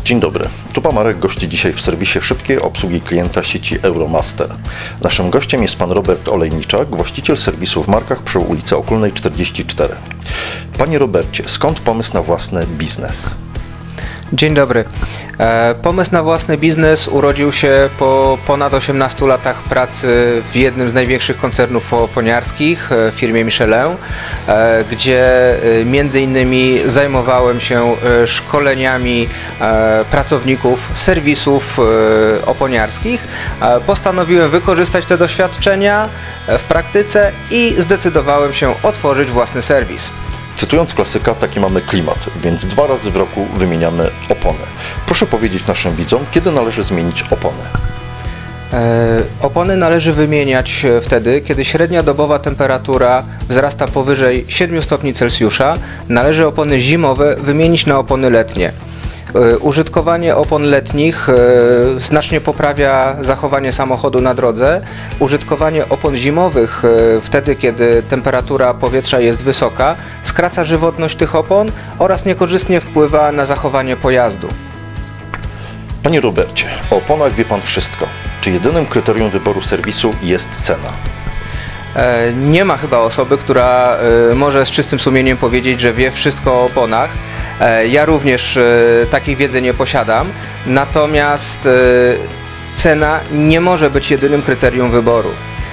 Dzień dobry, tu pan Marek gości dzisiaj w serwisie szybkiej obsługi klienta sieci Euromaster. Naszym gościem jest pan Robert Olejniczak, właściciel serwisu w Markach przy ulicy Okulnej 44. Panie Robercie, skąd pomysł na własny biznes? Dzień dobry. Pomysł na własny biznes urodził się po ponad 18 latach pracy w jednym z największych koncernów oponiarskich, w firmie Michelin, gdzie między innymi zajmowałem się szkoleniami pracowników serwisów oponiarskich. Postanowiłem wykorzystać te doświadczenia w praktyce i zdecydowałem się otworzyć własny serwis. Cytując klasyka, taki mamy klimat, więc 2 razy w roku wymieniamy opony. Proszę powiedzieć naszym widzom, kiedy należy zmienić opony? Opony należy wymieniać wtedy, kiedy średnia dobowa temperatura wzrasta powyżej 7 stopni Celsjusza. Należy opony zimowe wymienić na opony letnie. Użytkowanie opon letnich znacznie poprawia zachowanie samochodu na drodze. Użytkowanie opon zimowych wtedy, kiedy temperatura powietrza jest wysoka, skraca żywotność tych opon oraz niekorzystnie wpływa na zachowanie pojazdu. Panie Robercie, o oponach wie pan wszystko. Czy jedynym kryterium wyboru serwisu jest cena? Nie ma chyba osoby, która może z czystym sumieniem powiedzieć, że wie wszystko o oponach. Ja również takiej wiedzy nie posiadam, natomiast cena nie może być jedynym kryterium wyboru.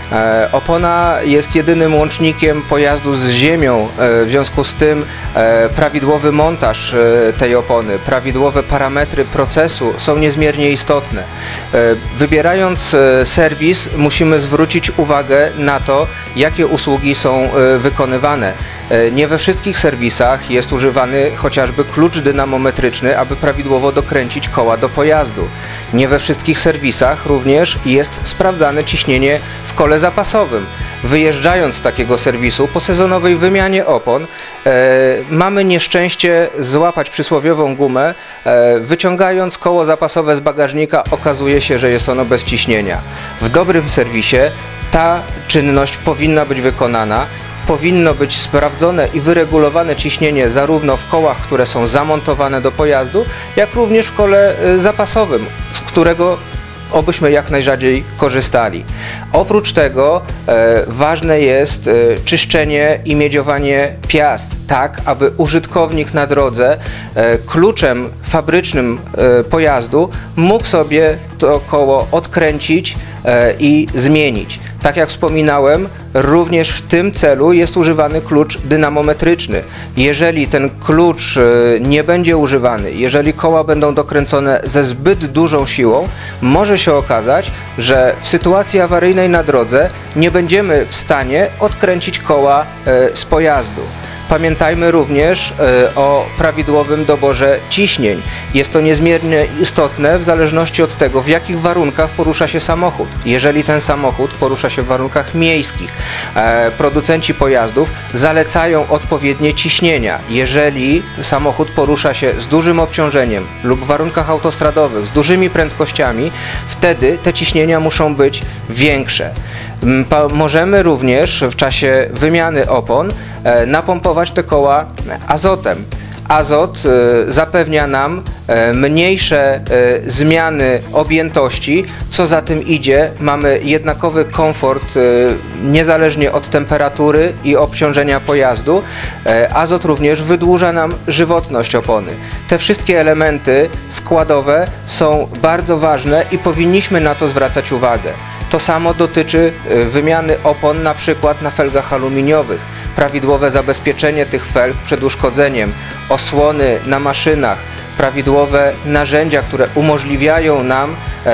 Opona jest jedynym łącznikiem pojazdu z ziemią, w związku z tym prawidłowy montaż tej opony, prawidłowe parametry procesu są niezmiernie istotne. Wybierając serwis, musimy zwrócić uwagę na to, jakie usługi są wykonywane. Nie we wszystkich serwisach jest używany chociażby klucz dynamometryczny, aby prawidłowo dokręcić koła do pojazdu. Nie we wszystkich serwisach również jest sprawdzane ciśnienie w kole zapasowym. Wyjeżdżając z takiego serwisu po sezonowej wymianie opon mamy nieszczęście złapać przysłowiową gumę. Wyciągając koło zapasowe z bagażnika okazuje się, że jest ono bez ciśnienia. W dobrym serwisie ta czynność powinna być wykonana. Powinno być sprawdzone i wyregulowane ciśnienie zarówno w kołach, które są zamontowane do pojazdu, jak również w kole zapasowym, z którego obyśmy jak najrzadziej korzystali. Oprócz tego ważne jest czyszczenie i miedziowanie piast, tak aby użytkownik na drodze kluczem fabrycznym pojazdu mógł sobie to koło odkręcić i zmienić. Tak jak wspominałem, również w tym celu jest używany klucz dynamometryczny. Jeżeli ten klucz nie będzie używany, jeżeli koła będą dokręcone ze zbyt dużą siłą, może się okazać, że w sytuacji awaryjnej na drodze nie będziemy w stanie odkręcić koła z pojazdu. Pamiętajmy również o prawidłowym doborze ciśnień. Jest to niezmiernie istotne w zależności od tego, w jakich warunkach porusza się samochód. Jeżeli ten samochód porusza się w warunkach miejskich, producenci pojazdów zalecają odpowiednie ciśnienia. Jeżeli samochód porusza się z dużym obciążeniem lub w warunkach autostradowych, z dużymi prędkościami, wtedy te ciśnienia muszą być większe. Możemy również w czasie wymiany opon napompować te koła azotem. Azot zapewnia nam mniejsze zmiany objętości, co za tym idzie, mamy jednakowy komfort niezależnie od temperatury i obciążenia pojazdu. Azot również wydłuża nam żywotność opony. Te wszystkie elementy składowe są bardzo ważne i powinniśmy na to zwracać uwagę. To samo dotyczy wymiany opon na przykład na felgach aluminiowych. Prawidłowe zabezpieczenie tych felg przed uszkodzeniem, osłony na maszynach, prawidłowe narzędzia, które umożliwiają nam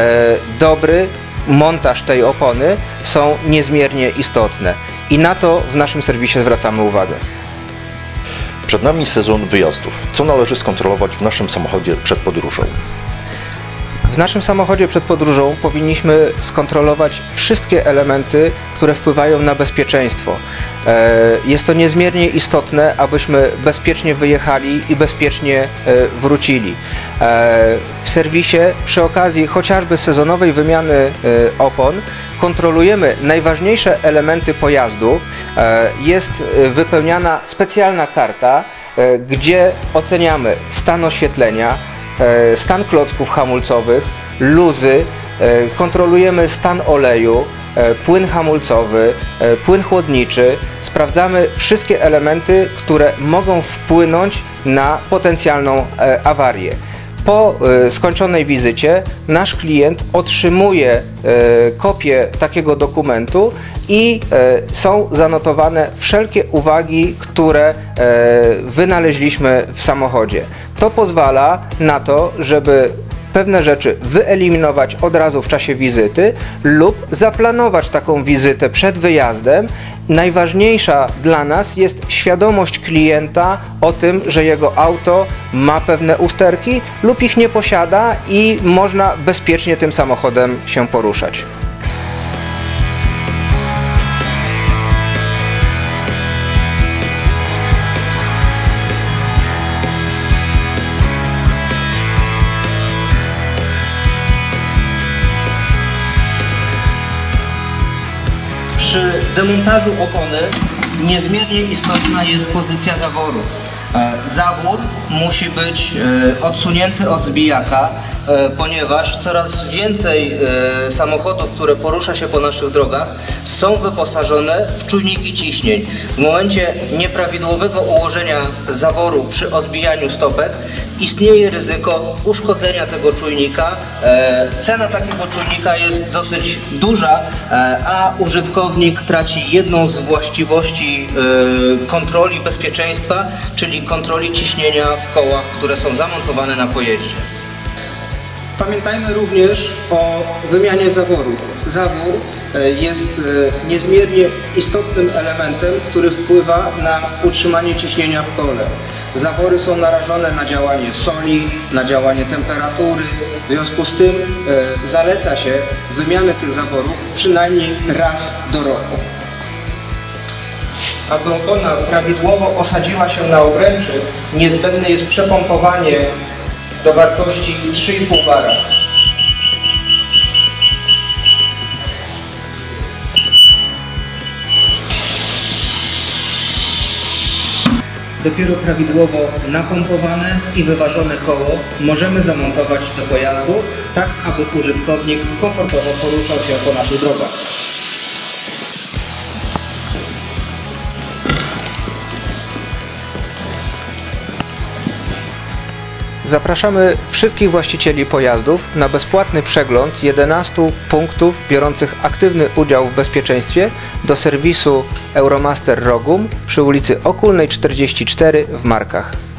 dobry montaż tej opony są niezmiernie istotne. I na to w naszym serwisie zwracamy uwagę. Przed nami sezon wyjazdów. Co należy skontrolować w naszym samochodzie przed podróżą? W naszym samochodzie przed podróżą powinniśmy skontrolować wszystkie elementy, które wpływają na bezpieczeństwo. Jest to niezmiernie istotne, abyśmy bezpiecznie wyjechali i bezpiecznie wrócili. W serwisie przy okazji chociażby sezonowej wymiany opon kontrolujemy najważniejsze elementy pojazdu. Jest wypełniana specjalna karta, gdzie oceniamy stan oświetlenia, stan klocków hamulcowych, luzy, kontrolujemy stan oleju, płyn hamulcowy, płyn chłodniczy. Sprawdzamy wszystkie elementy, które mogą wpłynąć na potencjalną awarię. Po skończonej wizycie nasz klient otrzymuje kopię takiego dokumentu i są zanotowane wszelkie uwagi, które wynaleźliśmy w samochodzie. To pozwala na to, żeby pewne rzeczy wyeliminować od razu w czasie wizyty lub zaplanować taką wizytę przed wyjazdem. Najważniejsza dla nas jest świadomość klienta o tym, że jego auto ma pewne usterki lub ich nie posiada i można bezpiecznie tym samochodem się poruszać. Przy demontażu opony niezmiernie istotna jest pozycja zaworu. Zawór musi być odsunięty od zbijaka, ponieważ coraz więcej samochodów, które porusza się po naszych drogach, są wyposażone w czujniki ciśnień. W momencie nieprawidłowego ułożenia zaworu przy odbijaniu stopek istnieje ryzyko uszkodzenia tego czujnika. Cena takiego czujnika jest dosyć duża, a użytkownik traci jedną z właściwości kontroli bezpieczeństwa, czyli kontroli ciśnienia w kołach, które są zamontowane na pojeździe. Pamiętajmy również o wymianie zaworów. Zawór jest niezmiernie istotnym elementem, który wpływa na utrzymanie ciśnienia w kole. Zawory są narażone na działanie soli, na działanie temperatury. W związku z tym zaleca się wymianę tych zaworów przynajmniej raz do roku. Aby opona prawidłowo osadziła się na obręczy, niezbędne jest przepompowanie do wartości 3,5 bara. Dopiero prawidłowo napompowane i wyważone koło możemy zamontować do pojazdu, tak aby użytkownik komfortowo poruszał się po naszych drogach. Zapraszamy wszystkich właścicieli pojazdów na bezpłatny przegląd 11 punktów biorących aktywny udział w bezpieczeństwie do serwisu Euromaster Rogum przy ulicy Okulnej 44 w Markach.